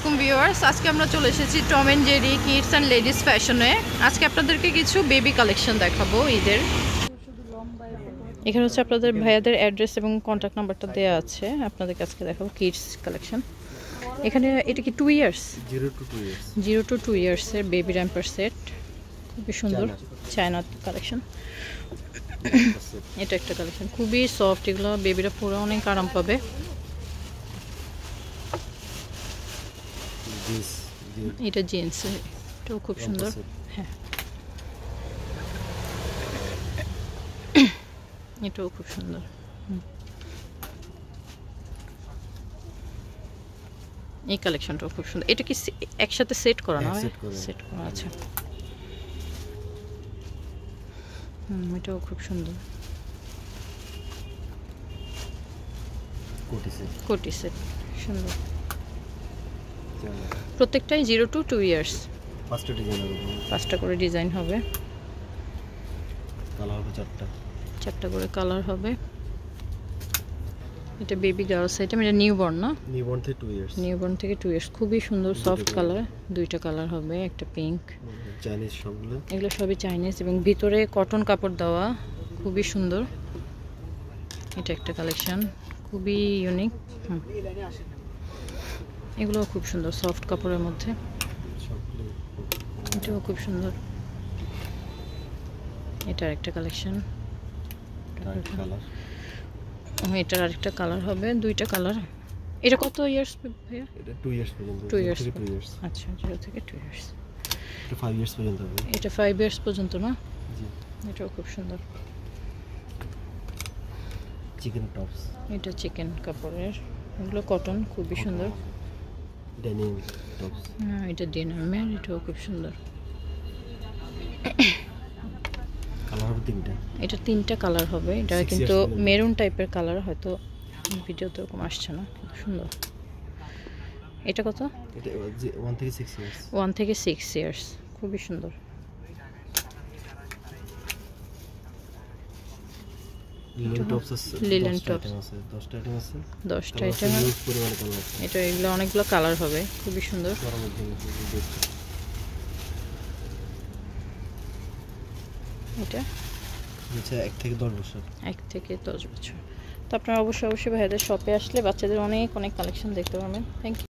আলাইকুম ভিউয়ার্স, আজকে আমরা চলে এসেছি Tom and Jerry kids and ladies ফ্যাশনে। আজকে আপনাদেরকে কিছু বেবি কালেকশন দেখাবো ঈদের। এখানে হচ্ছে আপনাদের ভাইয়াদের অ্যাড্রেস এবং কন্ট্যাক্ট নাম্বারটা দেওয়া আছে। আপনাদেরকে আজকে দেখাবো কিডস কালেকশন। এখানে এটা কি 2 ইয়ার্স 0 to 2 ইয়ার্সের বেবি র্যাম্পার সেট, খুবই সুন্দর চায়না কালেকশন। এটা একটা কালেকশন খুবই সফট, এগুলো বেবিরা পুরো অনেক আরাম পাবে। এটা জিন্স, এটাও খুব সুন্দর। হ্যাঁ, এটাও খুব সুন্দর। এই কালেকশনটাও খুব সুন্দর। এটা কি একসাথে সেট করা না? সেট করা, আচ্ছা। এটাও খুব সুন্দর। কোটি সেট সুন্দর। প্রত্যেকটাই 0 to 2 ইয়ার্স। পাঁচটা করে ডিজাইন হবে, কালার হবে চারটা করে কালার হবে। এটা বেবি গার্লস আইটেম, এটা নিউবর্ন না? নিউবর্ন থেকে 2 ইয়ার্স। খুবই সুন্দর সফট কালার, দুইটা কালার হবে, একটা পিঙ্ক। চাইনিজ সবগুলো, এগুলো সবই চাইনিজ এবং ভিতরে কটন কাপড় দেওয়া, খুবই সুন্দর। এটা একটা কালেকশন খুবই ইউনিক। এগুলোও খুব সুন্দর সফট কাপড়ের মধ্যে, এটাও খুব সুন্দর। এটার একটা কালেকশন, এটার আরেকটা কালার হবে, দুইটা কালার। এটা কত ইয়ার্স ভাইয়া? এটা 2 ইয়ার্স পর্যন্ত। 2 ইয়ার্স। আচ্ছা, 0 থেকে 2 ইয়ার্স। এটা 5 ইয়ার্স পর্যন্ত হবে। এটা 5 ইয়ার্স পর্যন্ত না? জি। এটাও খুব সুন্দর। চিকেন টপস, এটা চিকেন কাপড়ের, এগুলো কটন, খুবই সুন্দর। ডেনিম টপস, হ্যাঁ, এটা ডেনিমের, এটাও খুব সুন্দর। কালার হবে তিনটা। এটা 3টা কালার হবে। এটা কিন্তু মেরুন টাইপের কালার, হয়তো ভিডিওতে এরকম আসছে না, কিন্তু সুন্দর। এটা কত? এটা 1 থেকে 6 ইয়ার্স। 1 থেকে 6 ইয়ার্স, খুবই সুন্দর। লিলেন টপস আছে, লিলেন টপস 10টা আইটেম আছে। 10টা আইটেম। পরিমাণে কালার আছে। এটা এগুলো অনেকগুলো কালার হবে, খুবই সুন্দর। এটা আচ্ছা, 1 থেকে 10 বছর। 1 থেকে 10 বছর। তো আপনারা অবশ্যই ভাইয়াদের শপে আসলে বাচ্চাদের অনেক কালেকশন দেখতে পাবেন। Thank you.